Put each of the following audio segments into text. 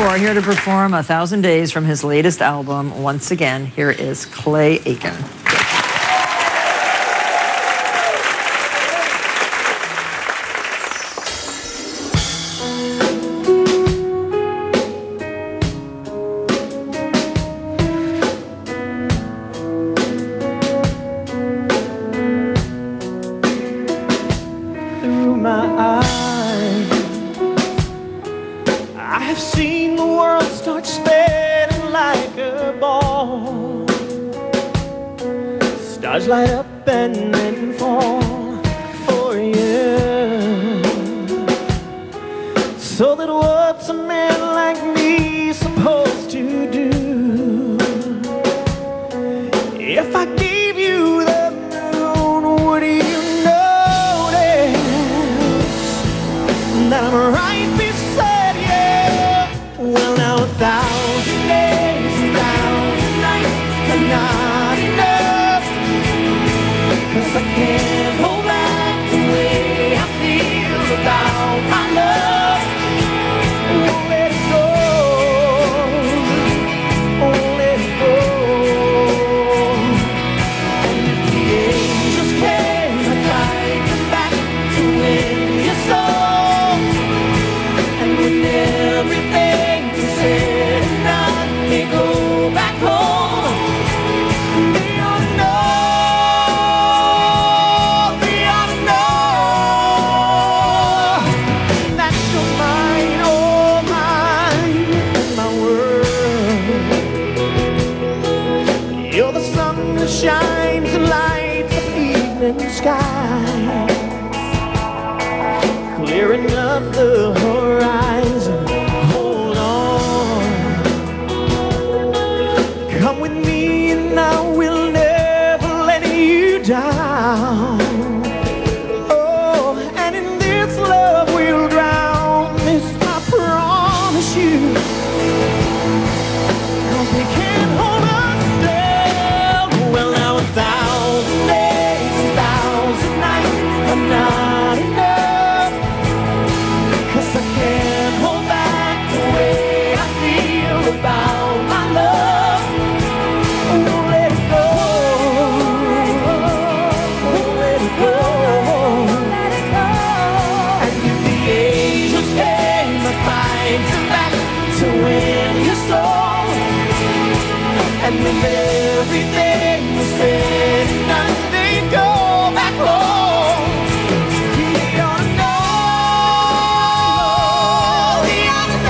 24, here to perform 1,000 Days from his latest album. Once again, here is Clay Aiken. Through my eyes, I have seen the world start spinning like a ball. Stars light up and then fall for you. So that what's a man like me supposed to do? If I gave you the moon, would you notice that I'm right beside you? Well, now 1,000 days, 1,000 nights are not enough, 'cause I can't hold back the way I feel about my love. Won't let it go, won't let it go. And if the angels came, I'd fight them back to win your soul. And when everything is said and done, they go back home. They ought to know, they ought to know that you're mine, oh mine, and my world. You're the sun that shines and lights the evening sky, clearing up the horizon. Hold on, come with me and I will never let you down. Oh, and in this love we'll drown, this I promise you, 'cause we can't hold us down. Well, now 1,000 days, 1,000 nights are not enough, 'cause I can't hold back the way I feel about my love. Won't let it go, won't let it go. And if the angels came, I'd fight them back to win your soul. And when everything was said and done, they go back home. They ought to know, they ought to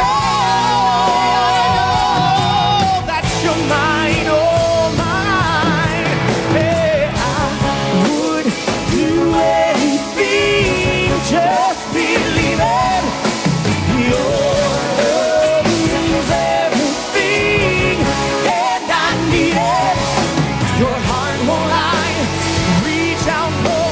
know that you're mine, oh mine. Hey, I would do anything, just believe it. Your love is everything, and I need it. Your heart won't lie, reach out for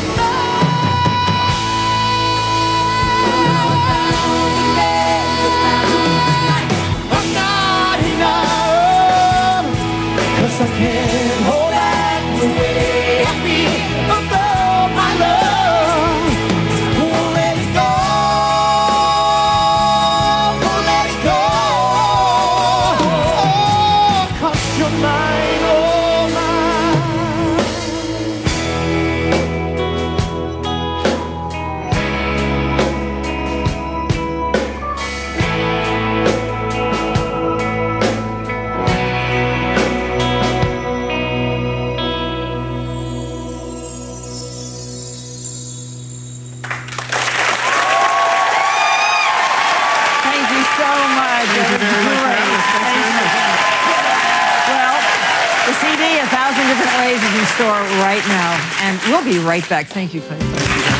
mine. 1,000 days, 1,000 nights are not enough, 'cause I can't hold back the way I feel about my love. Won't let it go, won't let it go. 'Cause you're mine, oh mine. Thank you so much. Thank you very much for having us. Thanks very much. Well, the CD, 1,000 Different Ways, is in store right now. And we'll be right back. Thank you, Clay.